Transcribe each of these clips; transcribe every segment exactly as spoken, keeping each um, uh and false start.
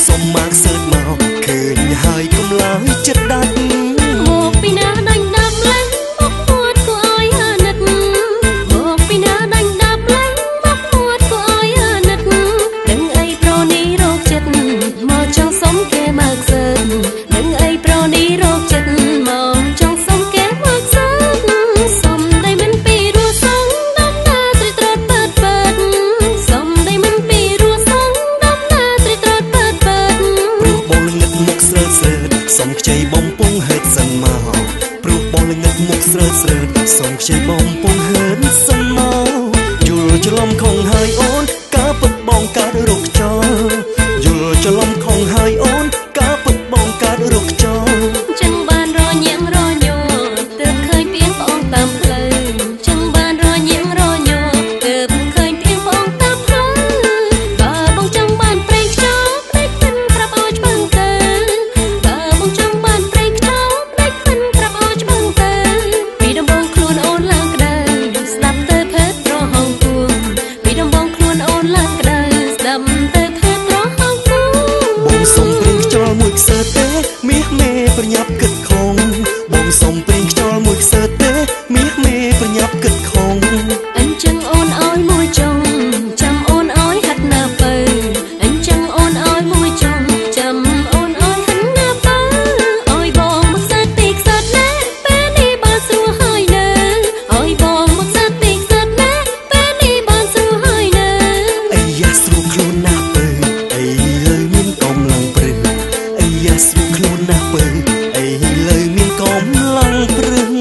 សុំមកសើចមកឃើញហើយកុំឡើយចិត្តដាច់មកពីណាដាច់ដាប់ឡើងមកពួតគួរឲ្យអាណិតមកពីណាដាច់ដាប់ឡើងមកពួតគួរឲ្យអាណិតដឹងអីប្រនេះរោគចិត្តមកចង់សុំគេមកសើចដឹងអីប្រនេះរោគចិត្តមកចង់សុំគេមកសើចសុំតែមិនពីរស់សងដំណើរត្រីត្រួតពើតពើតសុំតែមិនពីរស់សងដំណើរត្រីត្រួតពើតពើតព្រោះបងងឹតមុខស្រើតស្រើតសុំខ្ចីបំពង់ហេតុសិនមកព្រោះបងងឹតមុខស្រើតស្រើតសុំខ្ចីបំពង់ហេតុសិនមកយល់ច្រឡំខំហើយអូនការពិតបងកើតរោគខ្យល់យល់ច្រឡំខំហើយអូនការពិតបងកើតរោគខ្យល់ចឹងបានរញៀងរញ័រទើបឃើញពីងបងតាមផ្លូវចឹងបានរញៀងរញ័រទើបឃើញពីងបងតាមផ្លូវបើបងចង់បានប្រេងខ្យល់ភ្លេចមិនប្រាប់ឲ្យច្បាស់ទៅបើបងចង់បានប្រេងខ្យល់ភ្លេចមិនប្រាប់ឲ្យច្បាស់ទៅពីដំបងខ្លួនអូនឡើងក្តៅស្ដាប់ទៅភេទប្រហងគួងពីដំបងខ្លួនអូនឡើងក្តៅស្ដាប់ទៅភេទប្រហងគួងបងសុំប្រេងខ្យល់មួយខ្សែទេមាសមេប្រញាប់គិតខំបងសុំប្រេងខ្យល់មួយខ្សែទេមាសមេប្រញាប់គិតខំអញ្ចឹងអូនឲ្យមួយចុងចាំអូនឲ្យហាត់ណាពៅអញ្ចឹងអូនឲ្យមួយចុងចាំអូនឲ្យហាត់ណាពៅឲ្យបងមកសាទីខ្សត់ណាពេលនេះបានស្រួលហើយនៅឲ្យបងមកសាទីខ្សត់ណាពេលនេះបានស្រួលហើយនៅអីយ៉ាស្រួលខ្លួនណាស់ពើអីលើមានកំឡើងព្រឹងអីយ៉ាស្រួលខ្លួនណាស់ពើអីលើមានកំឡើងព្រឹង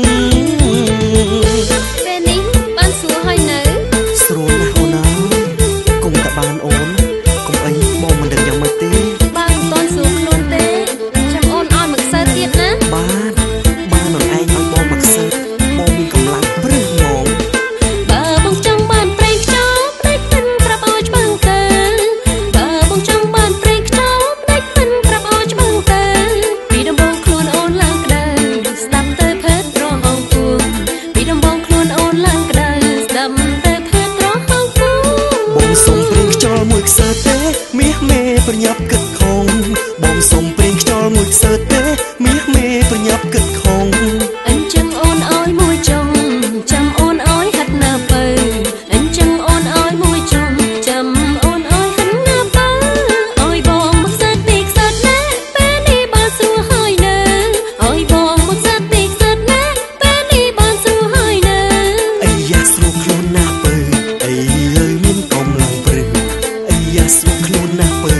ពេលនេះបានស្រួលហើយនៅស្រួលណាស់អូនអើយកុំតែបានអូនកុំអីបងមិនដឹងយ៉ាងម៉េចទេបានមិនទាន់ស្រួលខ្លួនទេចាំអូនឲ្យមកសើទៀតណាបានបានអូនឯងឲ្យបងមកសើបងមានកម្លាំងព្រឹងហ្មងបើបងចង់បានប្រេងខ្យល់ភ្លេចមិនប្រាប់ឲ្យច្បាស់ទៅបើបងចង់បានប្រេងខ្យល់ភ្លេចមិនប្រាប់ឲ្យច្បាស់ទៅពីដំបងខ្លួនអូនឡើងក្តៅស្ដាប់ទៅភេទប្រហងគួងពីដំបងខ្លួនអូនឡើងក្តៅស្ដាប់ទៅភេទប្រហងគួងបងសុំប្រេងខ្យល់មួយខ្សែទេមាសមេប្រញាប់គិតខំបងសុំប្រេងខ្យល់មួយខ្សែទេមាសមេប្រញាប់គិតខំអញ្ចឹងអូនឲ្យមួយចុងចាំអូនឲ្យហាត់ណាពៅអញ្ចឹងអូនឲ្យមួយចុងចាំអូនឲ្យហាត់ណាពៅឲ្យបងមកសាទីខ្សត់ណាពេលនេះបានស្រួលហើយនៅឲ្យបងមកសាទីខ្សត់ណាពេលនេះបានស្រួលហើយនៅអីយ៉ាស្រួលខ្លួនណាស់ពើអីលើមានកំឡើងព្រឹងអីយ៉ាស្រួលខ្លួនណាស់ពើ